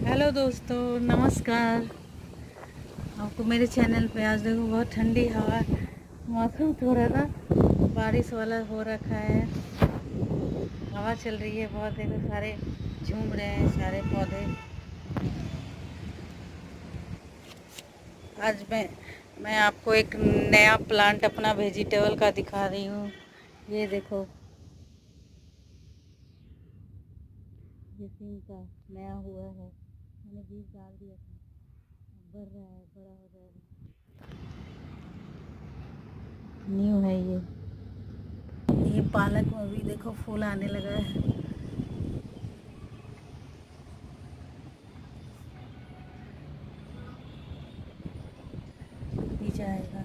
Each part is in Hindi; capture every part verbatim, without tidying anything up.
हेलो दोस्तों, नमस्कार। आपको मेरे चैनल पे आज देखो बहुत ठंडी हवा, मौसम थोड़ा सा बारिश वाला हो रखा है। हवा चल रही है बहुत, देखो सारे झूम रहे हैं सारे पौधे। आज मैं मैं आपको एक नया प्लांट अपना वेजिटेबल का दिखा रही हूँ। ये देखो, ये सिंग का नया हुआ है, मैंने बीज डाल दिया था, बढ़ रहा है, बड़ा हो जाएगा। न्यू है ये ये पालक में भी देखो फूल आने लगा है। भी जाएगा।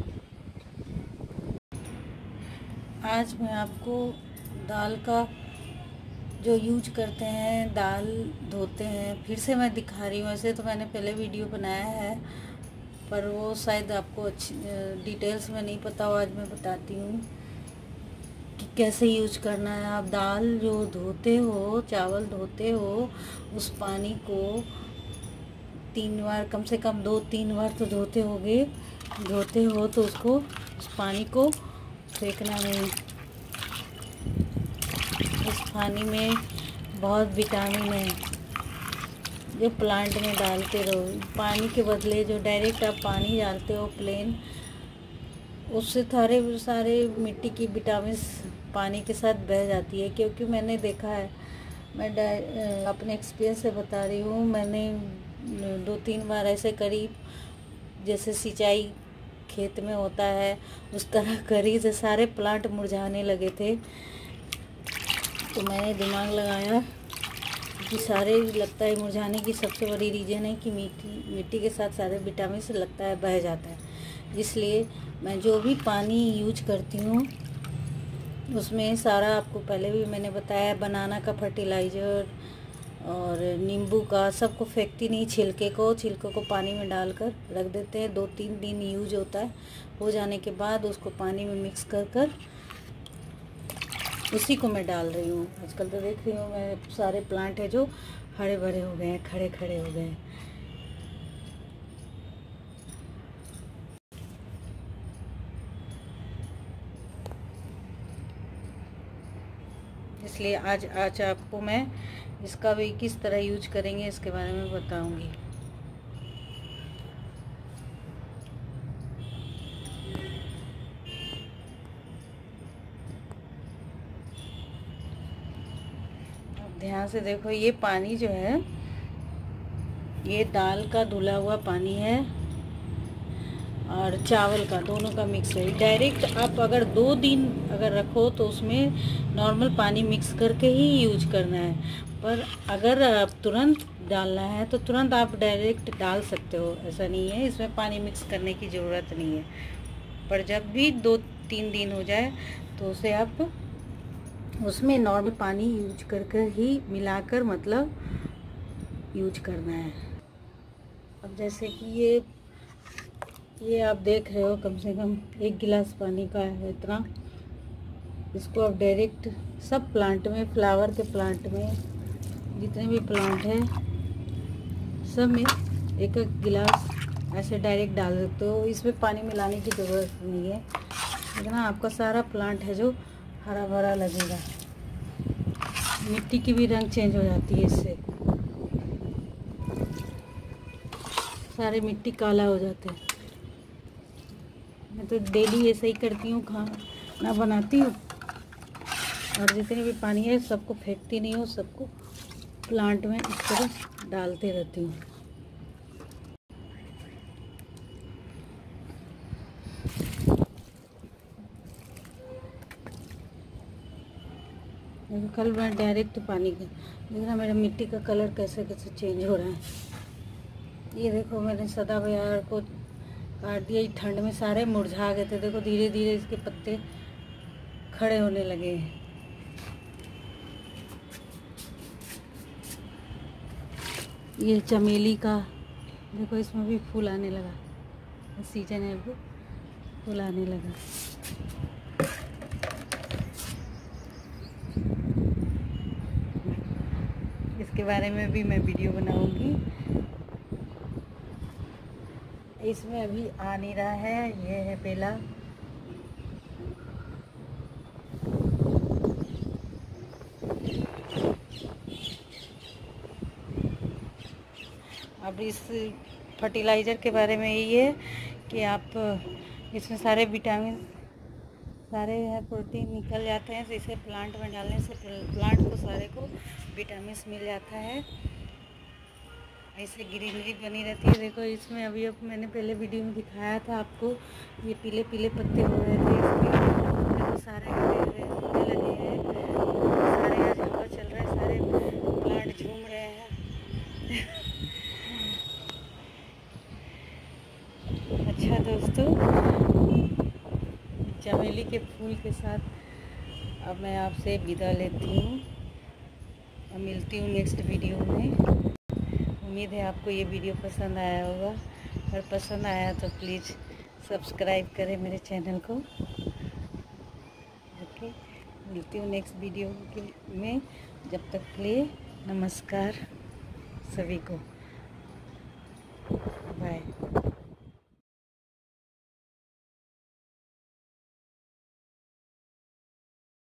आज मैं आपको दाल का जो यूज करते हैं, दाल धोते हैं, फिर से मैं दिखा रही हूँ। ऐसे तो मैंने पहले वीडियो बनाया है, पर वो शायद आपको अच्छी डिटेल्स में नहीं पता हो। आज मैं बताती हूँ कि कैसे यूज करना है। आप दाल जो धोते हो, चावल धोते हो, उस पानी को तीन बार, कम से कम दो तीन बार तो धोते होगे। धोते हो तो उसको, उस पानी को फेंकना नहीं। इस पानी में बहुत विटामिन है जो प्लांट में डालते रहो। पानी के बदले जो डायरेक्ट आप पानी डालते हो प्लेन, उससे सारे सारे मिट्टी की विटामिन पानी के साथ बह जाती है। क्योंकि मैंने देखा है, मैं अपने एक्सपीरियंस से बता रही हूँ। मैंने दो तीन बार ऐसे करी, जैसे सिंचाई खेत में होता है उस तरह करी, से सारे प्लांट मुरझाने लगे थे। तो मैंने दिमाग लगाया कि सारे, लगता है मुरझाने की सबसे बड़ी रीज़न है कि मिट्टी मिट्टी के साथ सारे विटामिन से लगता है बह जाता है। इसलिए मैं जो भी पानी यूज करती हूँ उसमें सारा, आपको पहले भी मैंने बताया, बनाना का फर्टिलाइज़र और नींबू का, सबको फेंकती नहीं। छिलके को छिलके को पानी में डालकर रख देते हैं, दो तीन दिन यूज होता है। हो जाने के बाद उसको पानी में मिक्स कर कर उसी को मैं डाल रही हूँ। आजकल तो देख रही हूँ मैं, सारे प्लांट है जो हरे भरे हो गए हैं, खड़े खड़े हो गए हैं। इसलिए आज आज आपको मैं इसका भी किस तरह यूज करेंगे इसके बारे में बताऊंगी। ध्यान से देखो, ये पानी जो है ये दाल का धुला हुआ पानी है और चावल का, दोनों का मिक्स है। डायरेक्ट आप अगर दो दिन अगर रखो तो उसमें नॉर्मल पानी मिक्स करके ही यूज करना है। पर अगर आप तुरंत डालना है तो तुरंत आप डायरेक्ट डाल सकते हो, ऐसा नहीं है, इसमें पानी मिक्स करने की ज़रूरत नहीं है। पर जब भी दो तीन दिन हो जाए तो उसे आप उसमें नॉर्मल पानी यूज कर कर ही मिलाकर, मतलब यूज करना है। अब जैसे कि ये ये आप देख रहे हो, कम से कम एक गिलास पानी का है इतना। इसको आप डायरेक्ट सब प्लांट में, फ्लावर के प्लांट में, जितने भी प्लांट हैं सब में एक एक गिलास ऐसे डायरेक्ट डाल सकते हो। इसमें पानी मिलाने की ज़रूरत नहीं है। इतना आपका सारा प्लांट है जो हरा भरा लगेगा। मिट्टी की भी रंग चेंज हो जाती है इससे, सारे मिट्टी काला हो जाते हैं। मैं तो डेली ऐसे ही करती हूँ, खाना बनाती हूँ और जितने भी पानी है सबको फेंकती नहीं हूँ, सबको प्लांट में इस तरह डालते रहती हूँ। देखो, कल मैं डायरेक्ट पानी का, देखना मेरा मिट्टी का कलर कैसे कैसे चेंज हो रहा है। ये देखो, मैंने सदाबहार को काट दिया, ठंड में सारे मुरझा गए थे। देखो धीरे धीरे इसके पत्ते खड़े होने लगे हैं। ये चमेली का देखो, इसमें भी फूल आने लगा, सीजन है अभी, फूल आने लगा। इसके बारे में भी मैं वीडियो बनाऊंगी। इसमें अभी आ नहीं रहा है, ये है बेला। अब इस फर्टिलाइज़र के बारे में यही है कि आप इसमें सारे विटामिन, सारे है प्रोटीन निकल जाते हैं, तो इसे प्लांट में डालने से प्लांट को सारे को विटामिन मिल जाता है। ऐसे ग्रीनरी बनी रहती है। देखो इसमें अभी अब मैंने पहले वीडियो में दिखाया था आपको, ये पीले पीले पत्ते हो रहे थे इसमें। देखो सारे हरे हरे होने लगे हैं, सारे आज हवा चल रहा है, सारे प्लांट झूम रहे हैं। अच्छा दोस्तों, चमेली के फूल के साथ अब मैं आपसे विदा लेती हूँ और मिलती हूँ नेक्स्ट वीडियो में। उम्मीद है आपको ये वीडियो पसंद आया होगा। अगर पसंद आया तो प्लीज़ सब्सक्राइब करें मेरे चैनल को। ओके, मिलती हूँ नेक्स्ट वीडियो में। जब तक के लिए नमस्कार सभी को।